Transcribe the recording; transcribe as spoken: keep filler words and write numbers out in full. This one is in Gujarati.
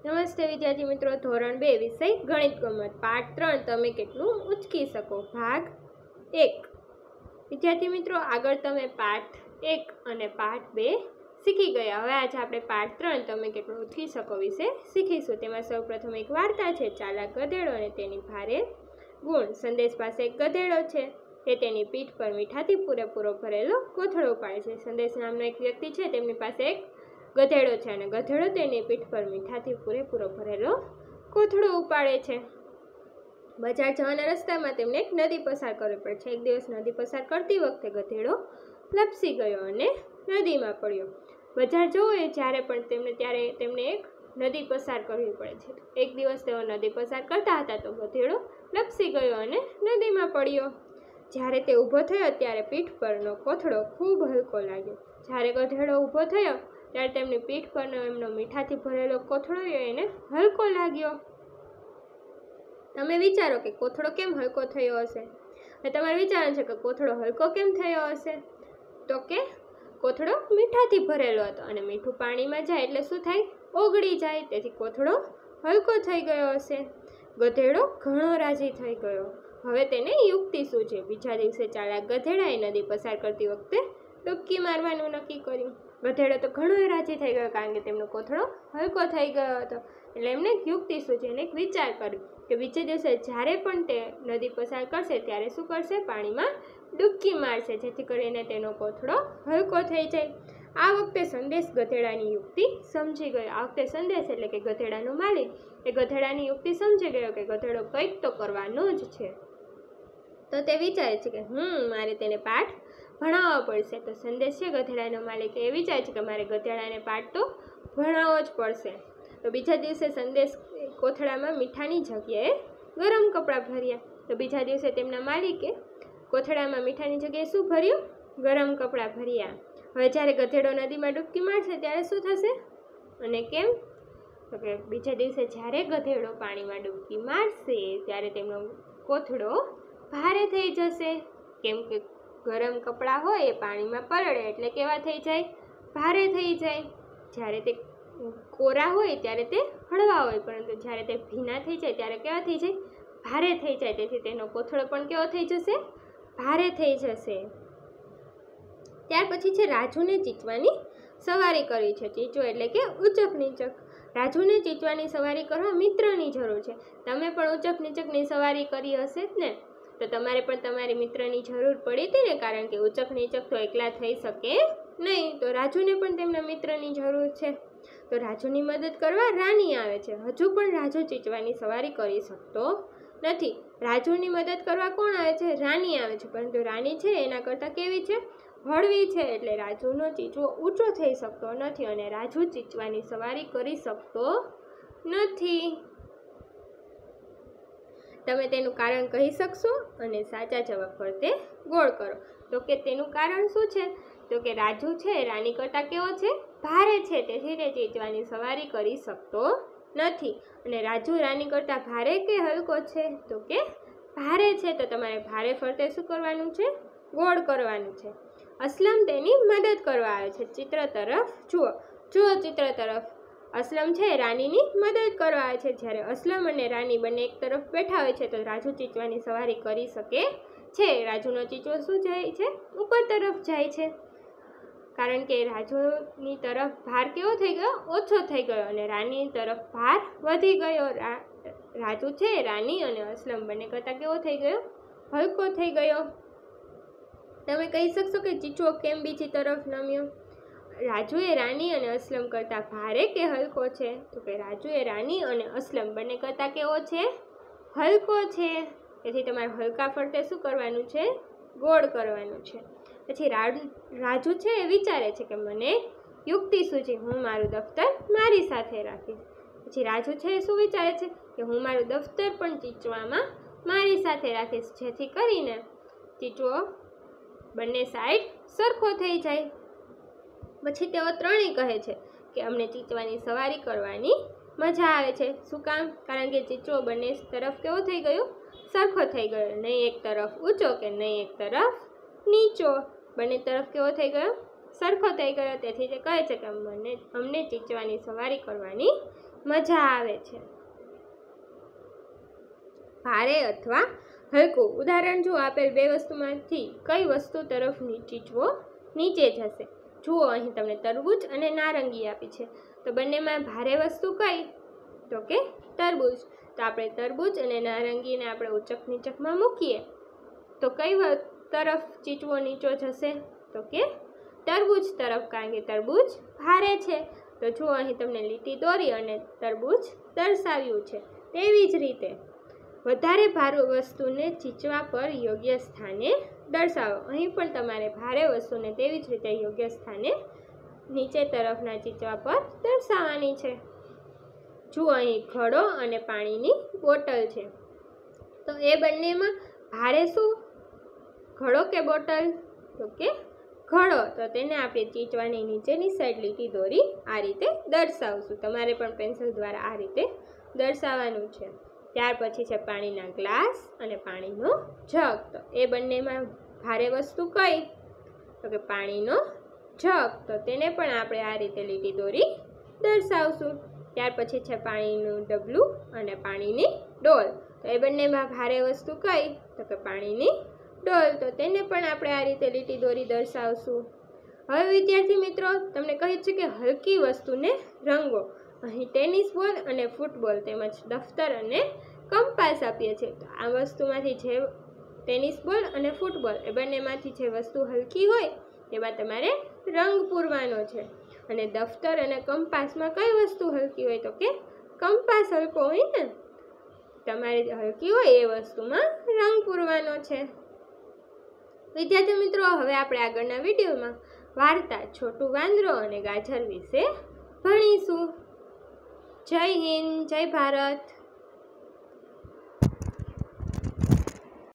નમસ્તે વિદ્યાર્થી મિત્રો, ધોરણ બે વિષય ગણિત ગમત પાઠ ત્રણ તમે કેટલું ઉચકી શકો ભાગ એક। વિદ્યાર્થી મિત્રો, આગળ તમે પાઠ એક અને પાઠ બે શીખી ગયા। હવે આજે આપણે પાઠ ત્રણ તમે કેટલું ઉચકી શકો વિશે શીખીશું। તેમાં સૌપ્રથમ એક વાર્તા છે, ચાલાક ગધેડો અને તેની ભારે ગુણ। સંદેશ પાસે એક ગધેડો છે, તે તેની પીઠ પર મીઠાથી પૂરેપૂરો ભરેલો કોથળો ઉપાડે છે। સંદેશ નામનો એક વ્યક્તિ છે, તેમની પાસે એક ગધેડો છે અને ગધેડો તેની પીઠ પર મીઠાથી પૂરેપૂરો ભરેલો કોથળો ઉપાડે છે। બજાર જવાના રસ્તામાં તેમને એક નદી પસાર કરવી પડે છે। એક દિવસ નદી પસાર કરતી વખતે ગધેડો લપસી ગયો અને નદીમાં પડ્યો। બજાર જવું હોય જ્યારે પણ તેમને ત્યારે તેમને એક નદી પસાર કરવી પડે છે। એક દિવસ તેઓ નદી પસાર કરતા હતા તો ગધેડો લપસી ગયો અને નદીમાં પડ્યો। જ્યારે તે ઊભો થયો ત્યારે પીઠ પરનો કોથળો ખૂબ હલકો લાગ્યો। જ્યારે ગધેડો ઊભો થયો ત્યારે તેમની પીઠ પરનો એમનો મીઠાથી ભરેલો કોથળો એને હલકો લાગ્યો। તમે વિચારો કે કોથળો કેમ હલકો થયો હશે? અને તમારે વિચારવાનું છે કે કોથળો હલકો કેમ થયો હશે? તો કે કોથળો મીઠાથી ભરેલો હતો અને મીઠું પાણીમાં જાય એટલે શું થાય? ઓગળી જાય। તેથી કોથળો હલકો થઈ ગયો હશે। ગધેડો ઘણો રાજી થઈ ગયો। હવે તેને યુક્તિ સૂઝી। બીજા દિવસે ચાલાક ગધેડાએ નદી પસાર કરતી વખતે ડૂબકી મારવાનું નક્કી કર્યું। ગધેડો તો ઘણો રાજી થઈ ગયો, કારણ કે તેમનો કોથળો હલકો થઈ ગયો હતો। એટલે એમને યુક્તિ સૂઝી અને એક વિચાર કર્યો કે બીજે દિવસે જ્યારે પણ તે નદી પસાર કરશે ત્યારે શું કરશે? પાણીમાં ડૂબકી મારશે, જેથી કરીને તેનો કોથળો હલકો થઈ જાય। આ વખતે સંદેશ ગધેડાની યુક્તિ સમજી ગયો। આ વખતે સંદેશ એટલે કે ગધેડાનો માલિક એ ગધેડાની યુક્તિ સમજી ગયો કે ગધેડો કંઈક તો કરવાનો જ છે। તો તે વિચારે છે કે હમ મારે તેને પાઠ ભણાવવો પડશે। તો સંદેશ છે ગધેડાનો માલિક એ વિચારે છે કે મારે ગધેડાને પાઠ તો ભણાવવો જ પડશે। તો બીજા દિવસે સંદેશ કોથળામાં મીઠાની જગ્યાએ ગરમ કપડાં ભર્યા। તો બીજા દિવસે તેમના માલિકે કોથળામાં મીઠાની જગ્યાએ શું ભર્યું? ગરમ કપડાં ભર્યા। હવે જ્યારે ગધેડો નદીમાં ડૂબકી મારશે ત્યારે શું થશે અને કેમ? તો કે બીજા દિવસે જ્યારે ગધેડો પાણીમાં ડૂબકી મારશે ત્યારે તેમનો કોથળો ભારે થઈ જશે, કેમ કે ગરમ કપડાં હોય એ પાણીમાં પલળે એટલે કેવા થઈ જાય? ભારે થઈ જાય। જ્યારે તે કોરા હોય ત્યારે તે હળવા હોય, પરંતુ જ્યારે તે ભીના થઈ જાય ત્યારે કેવા થઈ જાય? ભારે થઈ જાય। તેથી તેનો કોથળો પણ કેવો થઈ જશે? ભારે થઈ જશે। ત્યાર પછી છે રાજુને ચીચવાની સવારી કરવી છે। ચીચો એટલે કે ઉચક નીચક। રાજુને ચીચવાની સવારી કરવા મિત્રની જરૂર છે। તમે પણ ઉચક નીચકની સવારી કરી હશે જ ને? તો તમારે પણ તમારી મિત્રની જરૂર પડી હતી ને, કારણ કે ઉચક નીચક તો એકલા થઈ શકે નહીં। તો રાજુને પણ તેમના મિત્રની જરૂર છે। તો રાજુની મદદ કરવા રાની આવે છે। હજુ પણ રાજુ ચીચવાની સવારી કરી શકતો નથી। રાજુની મદદ કરવા કોણ આવે છે? રાની આવે છે, પરંતુ રાની છે એના કરતાં કેવી છે? હળવી છે, એટલે રાજુનો ચીચવો ઊંચો થઈ શકતો નથી અને રાજુ ચીચવાની સવારી કરી શકતો નથી। તમે તેનું કારણ કહી શકશો અને સાચા જવાબ ફરતે ગોળ કરો। તો કે તેનું કારણ શું છે? તો કે રાજુ છે રાની કરતાં કેવો છે? ભારે છે, તેથી તે ચીચવાની સવારી કરી શકતો નથી। અને રાજુ રાની કરતાં ભારે કે હલકો છે? તો કે ભારે છે। તો તમારે ભારે ફરતે શું કરવાનું છે? ગોળ કરવાનું છે। અસલમ તેની મદદ કરવા આવે છે। ચિત્ર તરફ જુઓ જુઓ ચિત્ર તરફ। અસલમ છે રાનીની મદદ કરવા આવે છે। જ્યારે અસલમ અને રાની બંને એક તરફ બેઠા હોય છે તો રાજુ ચીચવાની સવારી કરી શકે છે। રાજુનો ચીચવો શું જાય છે? ઉપર તરફ જાય છે, કારણ કે રાજુની તરફ ભાર કેવો થઈ ગયો? ઓછો થઈ ગયો અને રાની તરફ ભાર વધી ગયો। રાજુ છે રાની અને અસલમ બંને કરતાં કેવો થઈ ગયો? હલકો થઈ ગયો। તમે કહી શકશો કે ચીચવો કેમ બીજી તરફ નમ્યો? રાજુ એ રાની અને અસલમ કરતાં ભારે કે હલકો છે? તો કે રાજુ એ રાની અને અસલમ બંને કરતાં કેવો છે? હલકો છે। તેથી તમારે હલકા ફરતે શું કરવાનું છે? ગોળ કરવાનું છે। પછી રાજુ છે એ વિચારે છે કે મને યુક્તિ સૂઝી, હું મારું દફતર મારી સાથે રાખીશ। પછી રાજુ છે એ શું વિચારે છે કે હું મારું દફતર પણ ચીચવામાં મારી સાથે રાખીશ, જેથી કરીને ચીચવો બંને સાઈડ સરખો થઈ જાય। પછી તેઓ ત્રણેય કહે છે કે અમને ચીચવાની સવારી કરવાની મજા આવે છે। શું કામ? કારણ કે ચીચવો બંને તરફ કેવો થઈ ગયો? સરખો થઈ ગયો। નહીં એક તરફ ઊંચો કે નહીં એક તરફ નીચો, બંને તરફ કેવો થઈ ગયો? સરખો થઈ ગયો। તેથી તે કહે છે કે મને અમને ચીચવાની સવારી કરવાની મજા આવે છે. ભારે અથવા હલકું. ઉદાહરણ જુઓ, આપેલ બે વસ્તુમાંથી કઈ વસ્તુ તરફ ચીચવો નીચે જશે. જુઓ, અહીં તમને તરબૂચ અને નારંગી આપી છે, તો બંનેમાં ભારે વસ્તુ કઈ? તો કે તરબૂચ. તો આપણે તરબૂચ અને નારંગીને આપણે ઉચક નીચકમાં મૂકીએ તો કઈ તરફ ચીચવો નીચો જશે? તો કે તરબૂચ તરફ, કારણ કે તરબૂચ ભારે છે. તો જુઓ, અહીં તમને લીટી દોરી અને તરબૂચ દર્શાવ્યું છે. તેવી જ રીતે વધારે ભારે વસ્તુને ચીચવા પર યોગ્ય સ્થાને દર્શાવો. અહીં પણ તમારે ભારે વસ્તુને તેવી જ રીતે યોગ્ય સ્થાને નીચે તરફના ચીચવા પર દર્શાવવાની છે. જુઓ, અહીં ઘડો અને પાણીની બોટલ છે, તો એ બંનેમાં ભારે શું? ઘડો કે બોટલ? તો કે ઘડો. તો તેને આપણે ચીચવાની નીચેની સાઈડ લીટી દોરી આ રીતે દર્શાવશું. તમારે પણ પેન્સિલ દ્વારા આ રીતે દર્શાવવાનું છે. ત્યાર પછી છે પાણીના ગ્લાસ અને પાણીનો જગ. તો એ બંનેમાં ભારે વસ્તુ કઈ? તો કે પાણીનો જગ. તો તેને પણ આપણે આ રીતે લીટી દોરી દર્શાવશું. ત્યાર પછી છે પાણીનું ડબલું અને પાણીની ડોલ. તો એ બંનેમાં ભારે વસ્તુ કઈ? તો કે પાણીની ડોલ. તો તેને પણ આપણે આ રીતે લીટી દોરી દર્શાવશું. હવે વિદ્યાર્થી મિત્રો, તમને કહ્યું છે કે હલકી વસ્તુને રંગો. અહીં ટેનિસ બોલ અને ફૂટબોલ તેમજ દફતર અને કંપાસ આપીએ છીએ. તો આ વસ્તુમાંથી જે ટેનિસ બોલ અને ફૂટબોલ એ બંનેમાંથી જે વસ્તુ હલકી હોય તેમાં તમારે રંગ પૂરવાનો છે. અને દફતર અને કંપાસમાં કઈ વસ્તુ હલકી હોય? તો કે કંપાસ હલકો હોય ને. તમારે હલકી હોય એ વસ્તુમાં રંગ પૂરવાનો છે. વિદ્યાર્થી મિત્રો, હવે આપણે આગળના વિડીયોમાં વાર્તા છોટું વાંદરો અને ગાજર વિશે ભણીશું. જય હિન્દ, જય ભારત.